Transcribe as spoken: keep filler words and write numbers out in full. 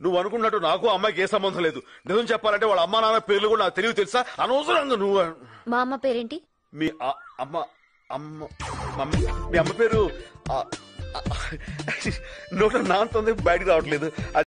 నువ్వు అనుకున్నట్టు నాకు అమ్మాయికి ఏ సంబంధం లేదు. నిజం చెప్పాలంటే వాళ్ళ అమ్మా నాన్న పేర్లు కూడా నాకు తెలియదు తెలుసా. అనవసరంగా నువ్వు. మా అమ్మ పేరేంటి? మీ ఆ- అమ్మ అమ్మ మమ్మీ మీ అమ్మ పేరు నోట నాంతుంది బయటకు రావట్లేదు.